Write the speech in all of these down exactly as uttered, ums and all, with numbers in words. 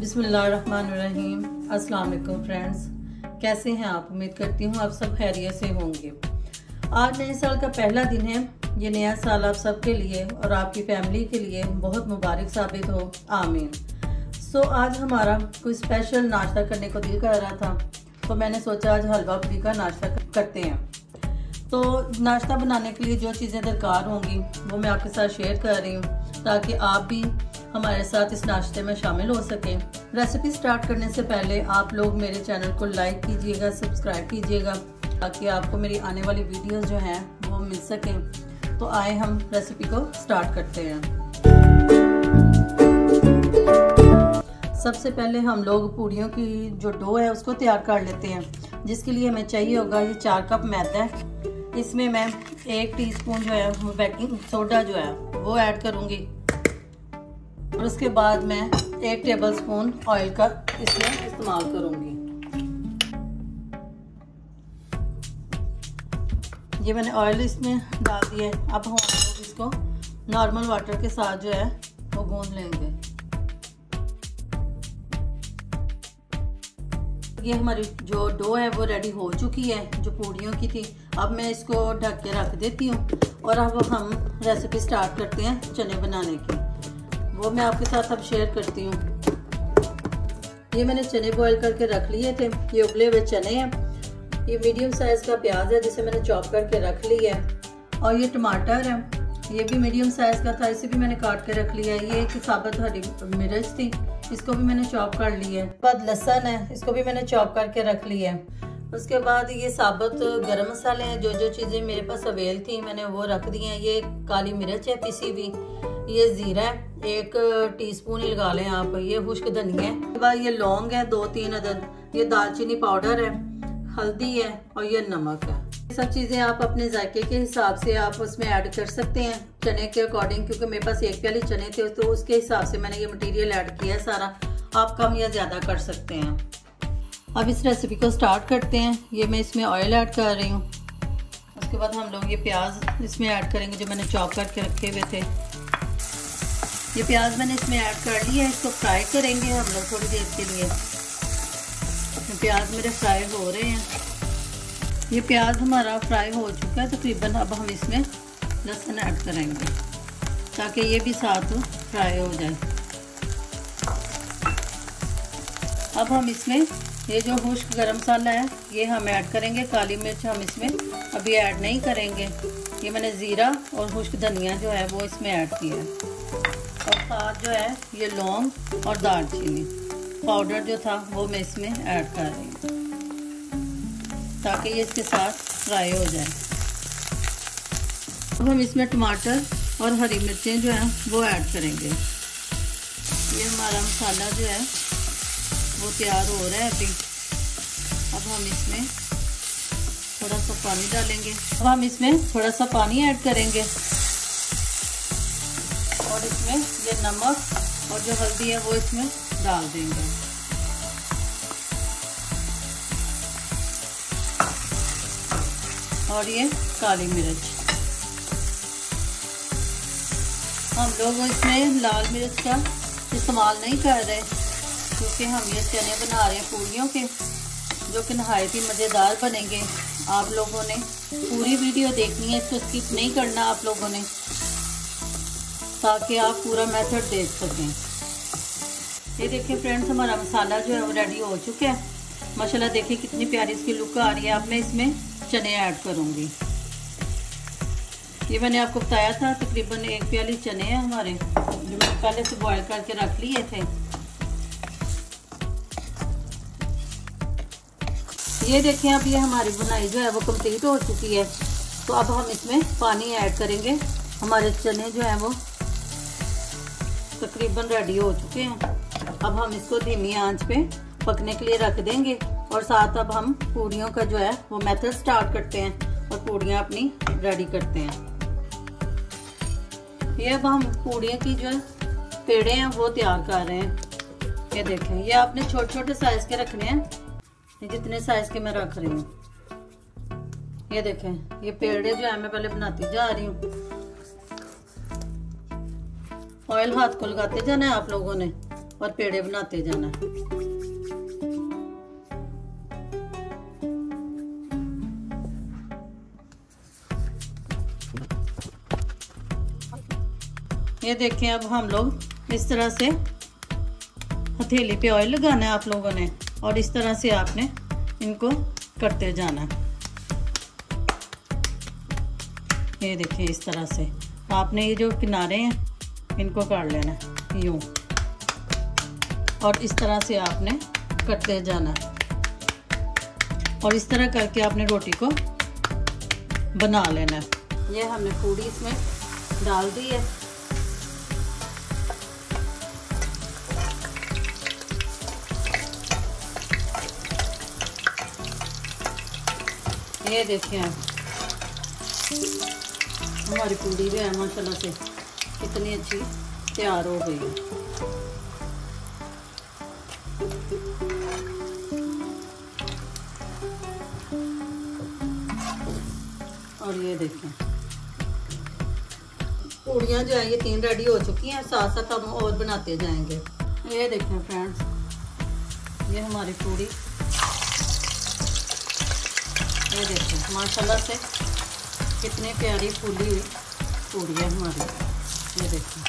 बिस्मिल्लाहिर्रहमानिर्रहीम। अस्सलाम वालेकुम फ्रेंड्स, कैसे हैं आप? उम्मीद करती हूँ आप सब खैरियत से होंगे। आज नए साल का पहला दिन है। ये नया साल आप सबके लिए और आपकी फैमिली के लिए बहुत मुबारक साबित हो, आमीन। सो आज हमारा कोई स्पेशल नाश्ता करने को दिल कर रहा था, तो मैंने सोचा आज हलवा पूरी का नाश्ता करते हैं। तो नाश्ता बनाने के लिए जो चीज़ें दरकार होंगी वो मैं आपके साथ शेयर कर रही हूँ, ताकि आप भी हमारे साथ इस नाश्ते में शामिल हो सकें। रेसिपी स्टार्ट करने से पहले आप लोग मेरे चैनल को लाइक कीजिएगा, सब्सक्राइब कीजिएगा, ताकि आपको मेरी आने वाली वीडियोस जो हैं वो मिल सकें। तो आए हम रेसिपी को स्टार्ट करते हैं। सबसे पहले हम लोग पूड़ियों की जो डो है उसको तैयार कर लेते हैं, जिसके लिए हमें चाहिए होगा ये चार कप मैदा है। इसमें मैं एक टीस्पून जो है वो बेकिंग सोडा जो है वो ऐड करूँगी, और उसके बाद मैं एक टेबलस्पून ऑयल का इसमें इस्तेमाल करूँगी। ये मैंने ऑयल इसमें डाल दिया है। अब हम लोग इसको नॉर्मल वाटर के साथ जो है वो गूंद लेंगे। ये हमारी जो डो है वो रेडी हो चुकी है, जो पूड़ियों की थी। अब मैं इसको ढक के रख देती हूँ, और अब हम रेसिपी स्टार्ट करते हैं चने बनाने की। वो मैं आपके साथ अब शेयर करती हूँ। ये मैंने चने बॉईल करके रख लिए थे। ये उबले हुए चने हैं। ये मीडियम साइज का प्याज है जिसे मैंने चॉप करके रख लिया है, और ये टमाटर है, ये भी मीडियम साइज का था, इसे भी मैंने काट के रख लिया है। ये एक साबुत हरी मिर्च थी, इसको भी मैंने चॉप कर लिया है। बाद लहसुन है, इसको भी मैंने चॉप करके रख लिया है। उसके बाद ये साबुत गरम मसाले हैं, जो जो चीज़ें मेरे पास अवेल थी मैंने वो रख दी हैं। ये काली मिर्च है पिसी हुई, ये जीरा है एक टीस्पून ही लगा लें आप, ये खुश्क धनिया है। उसके बाद ये लौंग है दो तीन अदद, ये दालचीनी पाउडर है, हल्दी है, और ये नमक है। ये सब चीज़ें आप अपने जायके के हिसाब से आप उसमें ऐड कर सकते हैं, चने के अकॉर्डिंग। क्योंकि मेरे पास एक प्याली चने थे तो उसके हिसाब से मैंने ये मटेरियल ऐड किया है सारा। आप कम या ज़्यादा कर सकते हैं। अब इस रेसिपी को स्टार्ट करते हैं। ये मैं इसमें ऑयल ऐड कर रही हूँ। उसके बाद हम लोग ये प्याज इसमें ऐड करेंगे जो मैंने चॉप करके रखे हुए थे। ये प्याज मैंने इसमें ऐड कर लिया है। इसको फ्राई करेंगे हम लोग थोड़ी देर के लिए। प्याज मेरे फ्राई हो रहे हैं। ये प्याज हमारा फ्राई हो चुका है तकरीबन। अब हम इसमें लहसुन ऐड करेंगे ताकि ये भी साथ फ्राई हो जाए। अब हम इसमें ये जो खुश्क गरम मसाला है ये हम ऐड करेंगे। काली मिर्च हम इसमें अभी ऐड नहीं करेंगे। ये मैंने ज़ीरा और खुश्क धनिया जो है वो इसमें ऐड किया है, और साथ जो है ये लौंग और दालचीनी पाउडर जो था वो मैं इसमें ऐड कर रही हूँ, ताकि ये इसके साथ फ्राई हो जाए। अब हम इसमें टमाटर और हरी मिर्चें जो हैं वो ऐड करेंगे। ये हमारा मसाला जो है वो तैयार हो रहा है अभी। अब हम इसमें थोड़ा सा पानी डालेंगे। अब हम इसमें थोड़ा सा पानी ऐड करेंगे, और इसमें ये नमक और जो हल्दी है वो इसमें डाल देंगे। और ये काली मिर्च। हम लोग इसमें लाल मिर्च का इस्तेमाल नहीं कर रहे, क्योंकि हम ये चने बना रहे हैं पूड़ियों के, जो कि नहायत ही मज़ेदार बनेंगे। आप लोगों ने पूरी वीडियो देखनी है, इसको स्किप नहीं करना आप लोगों ने, ताकि आप पूरा मेथड देख सकें। ये देखिए फ्रेंड्स, हमारा मसाला जो है वो रेडी हो चुका है। माशाल्लाह देखिए कितनी प्यारी इसकी लुक आ रही है। अब मैं इसमें चने ऐड करूँगी। ये मैंने आपको बताया था तकरीबन एक प्याली चने हैं हमारे, जो मैंने पहले से बॉईल करके रख लिए थे। ये देखें अब ये हमारी बुनाई जो है वो कंप्लीट हो चुकी है। तो अब हम इसमें पानी ऐड करेंगे। हमारे चने जो हैं वो तकरीबन रेडी हो चुके हैं। अब हम इसको धीमी आंच पे पकने के लिए रख देंगे, और साथ अब हम पूड़ियों का जो है वो मेथड स्टार्ट करते हैं और पूड़ियाँ अपनी रेडी करते हैं। ये अब हम पूड़ियों की जो पेड़े हैं वो तैयार कर रहे हैं। ये देखें, ये आपने छोटे छोटे साइज के रखने हैं, जितने साइज के मैं रख रही हूँ। ये देखें, ये पेड़े जो है मैं पहले बनाती जा रही हूँ। ऑयल हाथ को लगाते जाना है आप लोगों ने, और पेड़े बनाते जाना है। ये देखें, अब हम लोग इस तरह से हथेली पे ऑयल लगाना है आप लोगों ने, और इस तरह से आपने इनको करते जाना है। ये देखिए, इस तरह से आपने ये जो किनारे हैं इनको काट लेना है यूं, और इस तरह से आपने करते जाना है। और इस तरह करके आपने रोटी को बना लेना है। ये हमने पूड़ी इसमें डाल दी है। ये देखिए, हमारी पूड़ी जो है माशाल्लाह से कितनी अच्छी तैयार हो गई है। और ये देखें, पूड़ियाँ जो है ये तीन रेडी हो चुकी हैं, साथ साथ हम और बनाते जाएंगे। ये देखें फ्रेंड्स, ये हमारी पूड़ी, ये देखें माशाल्लाह से कितनी प्यारी फूली हुई पूड़ी है हमारी। ये देखें,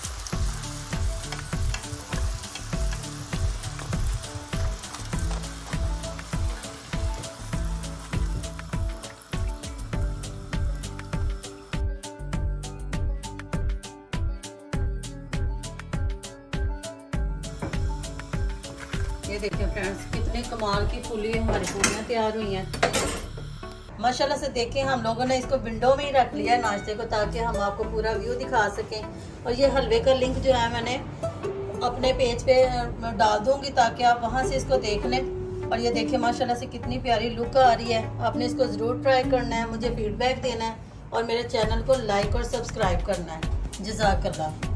ये देखिए फ्रेंड्स, कितने कमाल की फूली हमारी पूड़ियाँ तैयार हुई हैं माशाल्लाह से। देखें, हम लोगों ने इसको विंडो में ही रख लिया है नाश्ते को, ताकि हम आपको पूरा व्यू दिखा सकें। और ये हलवे का लिंक जो है मैंने अपने पेज पे डाल दूंगी, ताकि आप वहां से इसको देख लें। और ये देखें माशाल्लाह से कितनी प्यारी लुक आ रही है। आपने इसको ज़रूर ट्राई करना है, मुझे फीडबैक देना है, और मेरे चैनल को लाइक और सब्सक्राइब करना है। जज़ाकल्लाह।